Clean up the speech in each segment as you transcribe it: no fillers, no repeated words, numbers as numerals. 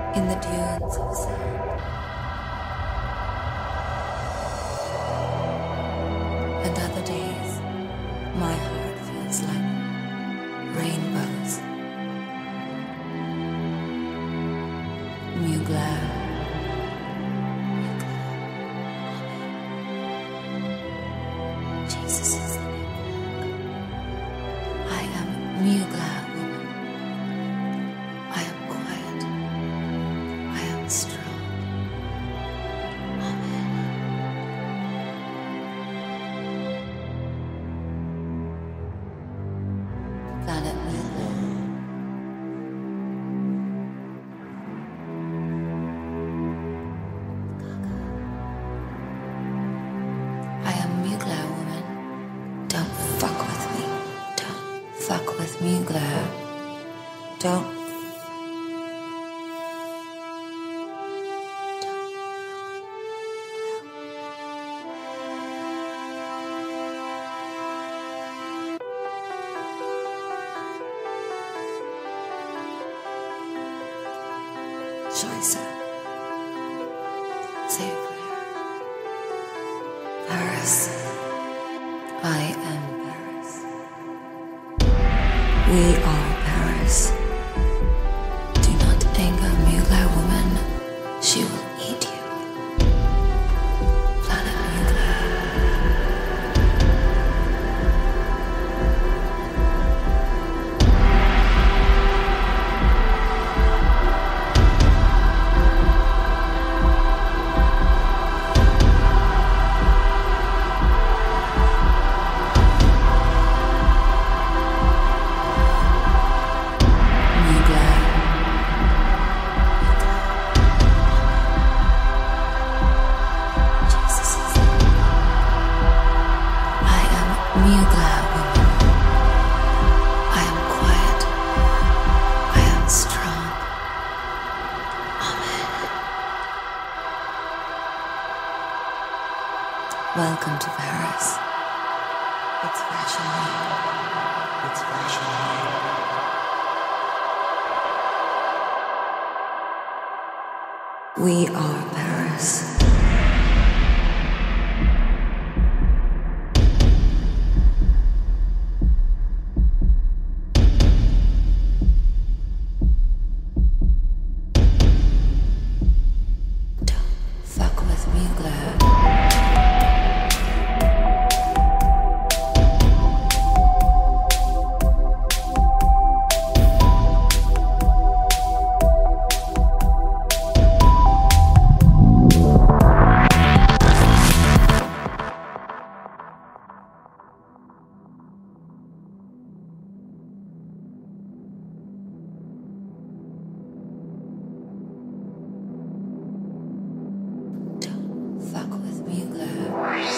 in the dunes of sand. And other days, my heart feels like rainbows. Mugler. Jesus is the name. I am Mugler woman. I am quiet. I am strong. Amen. Planet Mugler. Gaga. I am Mugler woman. Don't fuck with me. Don't fuck with Mugler. Don't. Scheiße. Say a prayer. Paris. I am Paris. We are Paris. Do not anger Mugler woman. She will eat you. Planet Mugler. Welcome to Paris. It's Fashion Week. It's Fashion Week. We are Paris. Don't fuck with Mugler. Fuck with Mugler.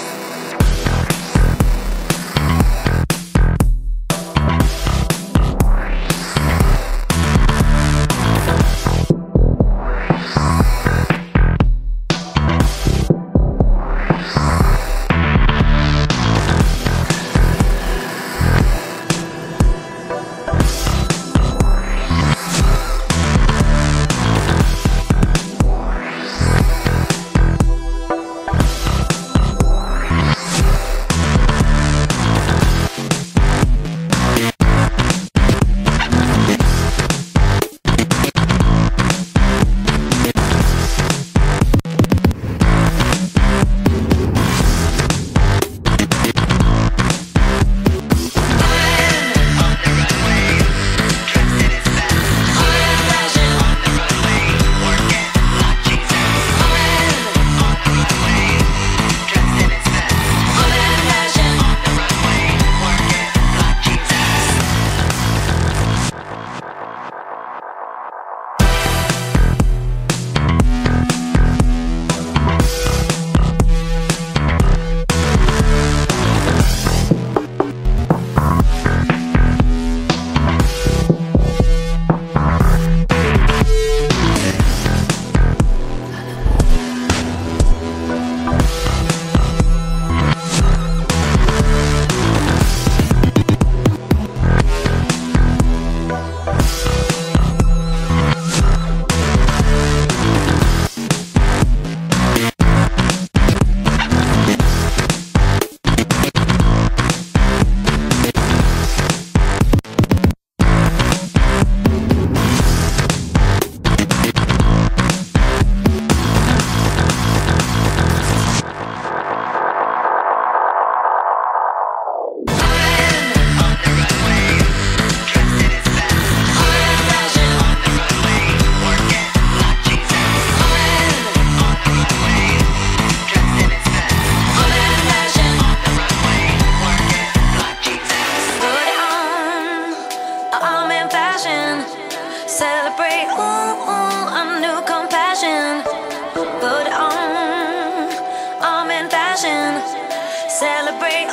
I'm new compassion. Put on, I'm in fashion. Celebrate,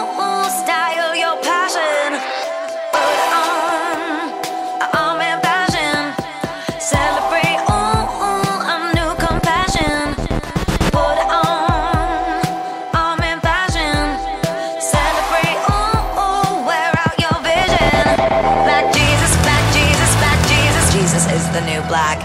style your passion. Put on, I'm in fashion. Celebrate, I'm new compassion. Put on, I'm in fashion. Celebrate, wear out your vision. Black Jesus, black Jesus, black Jesus. Jesus is the new black.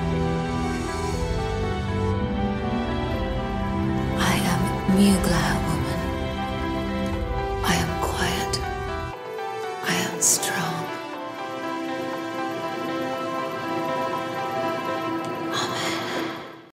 Mugler.